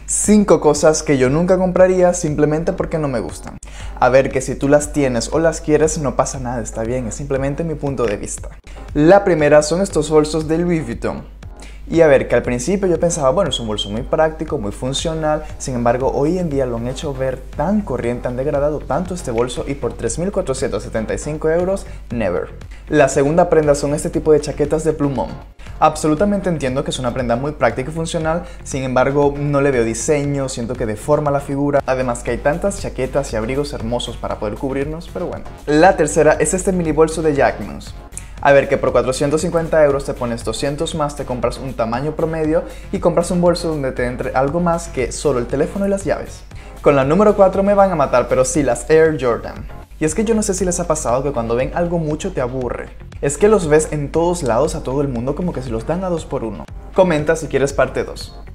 5 cosas que yo nunca compraría simplemente porque no me gustan. A ver, que si tú las tienes o las quieres no pasa nada, está bien, es simplemente mi punto de vista. La primera son estos bolsos de Louis Vuitton. Y a ver, que al principio yo pensaba, bueno, es un bolso muy práctico, muy funcional, sin embargo, hoy en día lo han hecho ver tan corriente, han degradado tanto este bolso y por 3.475 euros, never. La segunda prenda son este tipo de chaquetas de plumón. Absolutamente entiendo que es una prenda muy práctica y funcional, sin embargo, no le veo diseño, siento que deforma la figura, además que hay tantas chaquetas y abrigos hermosos para poder cubrirnos, pero bueno. La tercera es este mini bolso de Jacquemus. A ver, que por 450 euros te pones 200 más, te compras un tamaño promedio y compras un bolso donde te entre algo más que solo el teléfono y las llaves. Con la número 4 me van a matar, pero sí, las Air Jordan. Y es que yo no sé si les ha pasado que cuando ven algo mucho te aburre. Es que los ves en todos lados a todo el mundo como que se los dan a 2 por 1. Comenta si quieres parte 2.